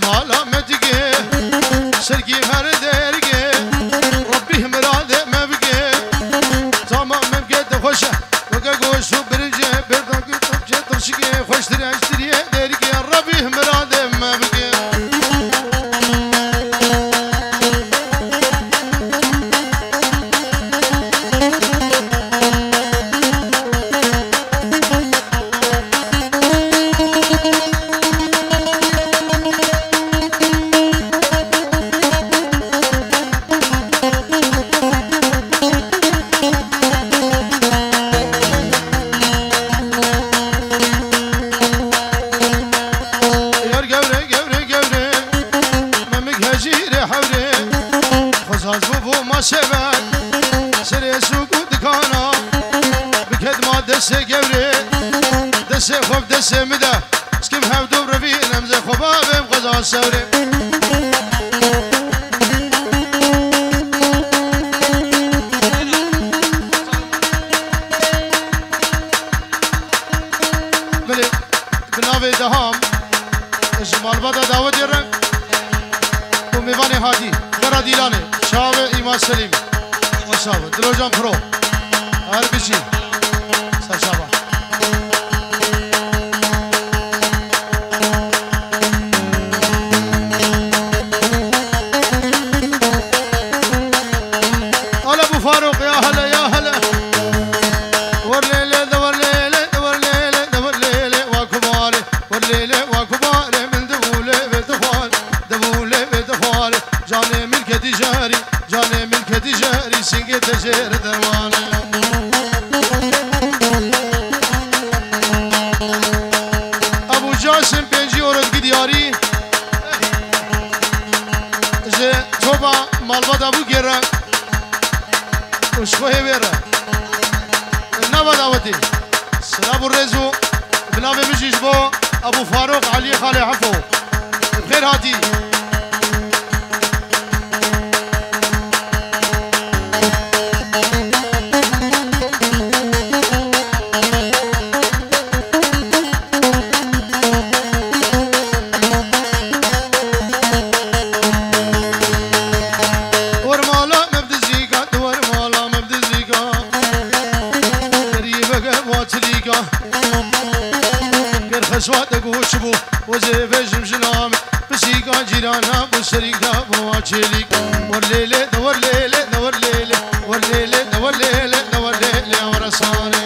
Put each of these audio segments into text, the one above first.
مالا متقي سرقي هر درقي ربي مراد ما بقي تمام مبقى تخوشه وقا قوش وبرجي بردقي طبجي ترشقي خوش تري اشتري درقي ربي مراد ما بقي دسه گوره دسه خوب دسه مده اسکیم هم دو روی نمزه خوبابم غذا سوره بله بناوی دهام اجمال بدا داود یرن و میوان هادی برا دیلانه شاو ایمان سلیم و شاو دلوجان پرو هر بیچی سرشابه هلا ابو فاروق يا هلا يا هلا والليله دور ليله دور ليله دور ليله وكباري والليله وكباري من دبوله بدفال دبوله بدفال جاني ملك تجاري جاني ملك تجاري سنجي تجار دروانه جاسم بنجی اورد گیدیاری جه توبا مالباد ابو گیره اشخوه بیره نبا داوتی سلام الرزو بنام مجیش با ابو فاروق علی خالی حفو بخیر هاتی خشوات قوش بو وزيفجم جنام بسيقا جيرانا بسريقا بواجيليك والليلة دور ليلة دور ليلة والليلة دور ليلة دور ليلة ورساني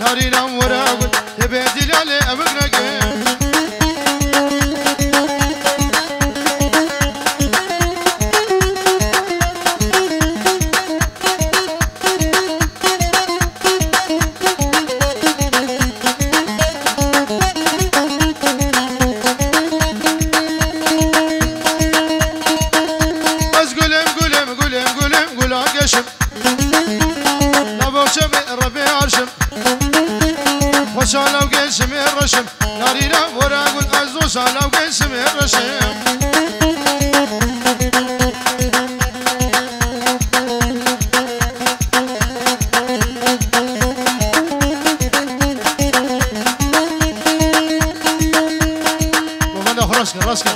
نارينا وراغل تبدي لالي أمغنقي وشالو قسم الرشم نارينا وراغل أزو شالو قسم الرشم وماذا خرسك رسك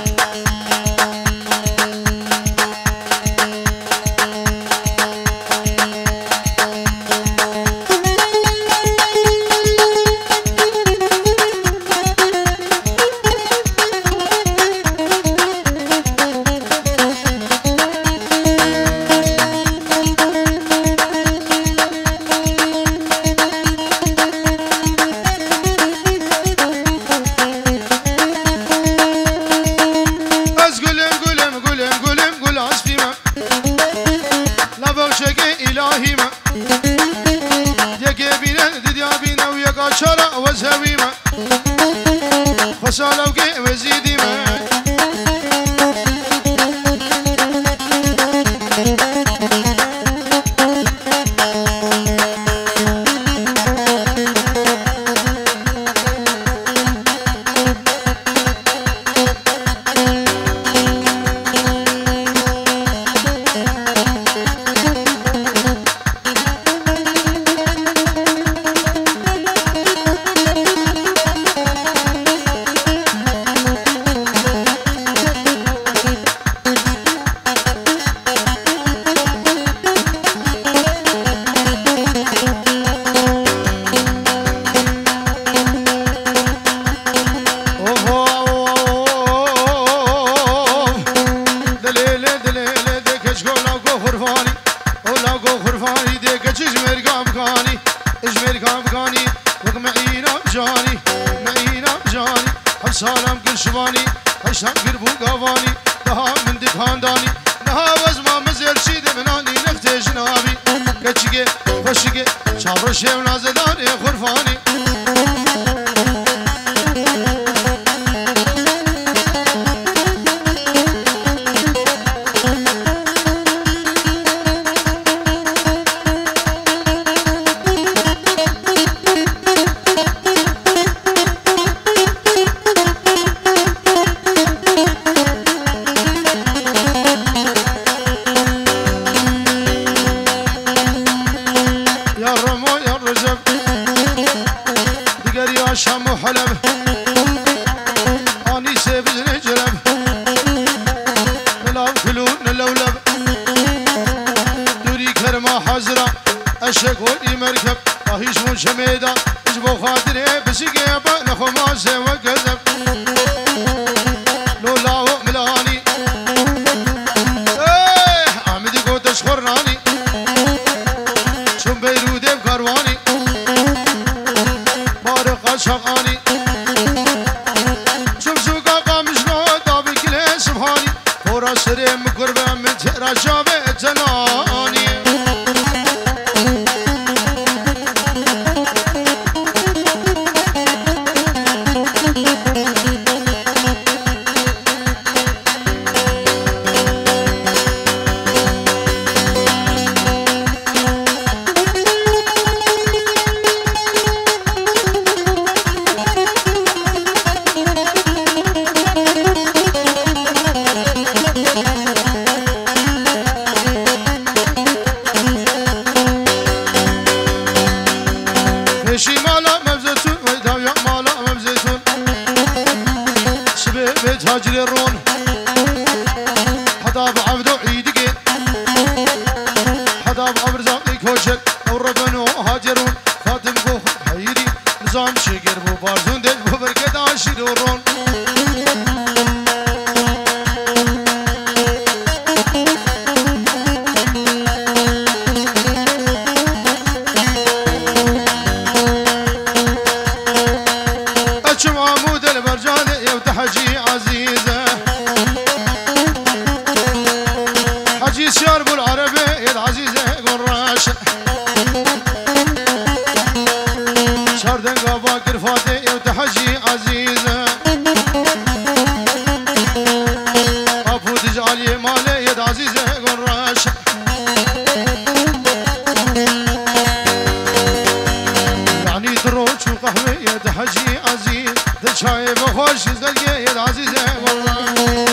وشالو قي وزيدي ما سلام كل شباني هشام قربو قواني دها من دكانداني نها وزما مزل شيد مناني نختي جنابي كتشكي خشكي شابر شيم نازداني خرفاني شام وحلب اني سيبز نجلب نلعب كلون نلولب دوري كرمه حزره اشك ودي مركب اهيش من شميده اجبو خاطري بسقي نخو ما سوى كذب لولا ملاني ايه عمدي قوت اشخرناني شم بيرودي بكرواني شغاني شوف سوقا قامش نوضا بكل سبحاني ورا سريم قربة من ترى شابه تناني ده حجی عزیز ده چای بخوش زلگه ید عزیزه والله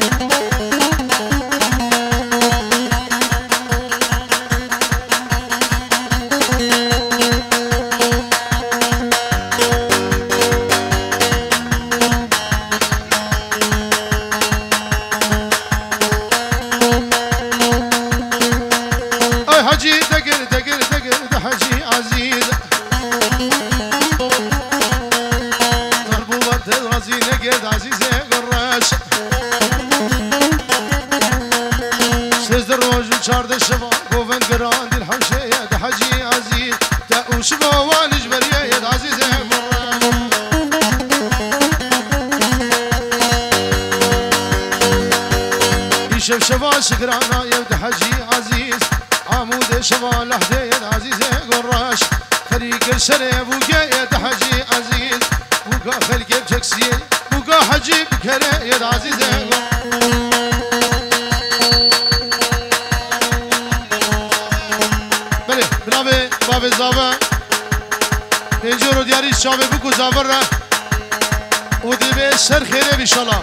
حجي دقر دقر دقر ده حجي عزيز ضربوا ورد راسي نقد عزيزة قراش سيز الروج وشارد الشفا قوفن قران دي الحوشية ده حجي عزيز ده وشفا والجبرية يد عزيزة يشف شفا شكرانا يد حجي عزيز عمود شمال لحدين عزيزة قراش فريق الشريف وقايد حجي عزيز وقا خلقي بتكسير وقا حجي بكريد عزيزة بله بنابي بابي زابا بينجورو دياري الشعبي بكو زابرة ودي بي سر خيري بيشالله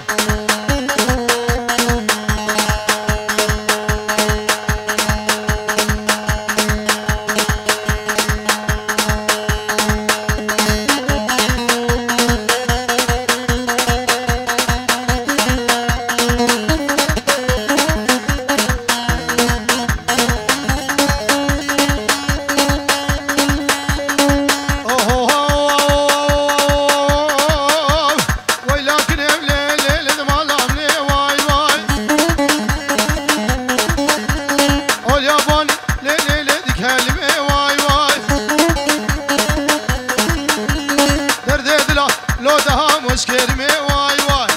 لو دها مشكرمي واي واي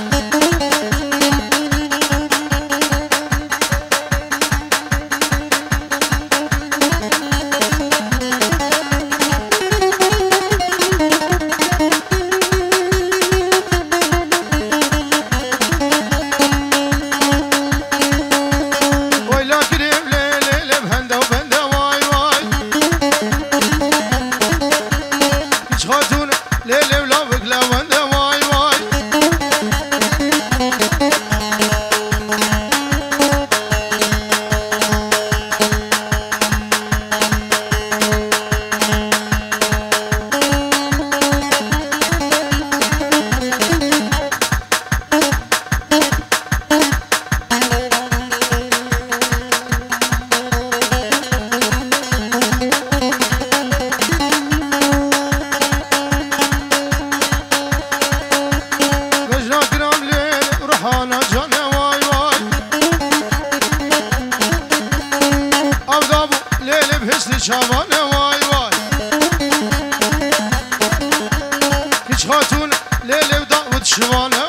ويلا كريم ليلي بهنده وبنده واي واي مش خاتون ليلي ولا بقلا وانده واي واي أنا جانا واي واي أبدابو ليلي بحسن شابانا واي واي كش خاتون ليلي وداود شوانا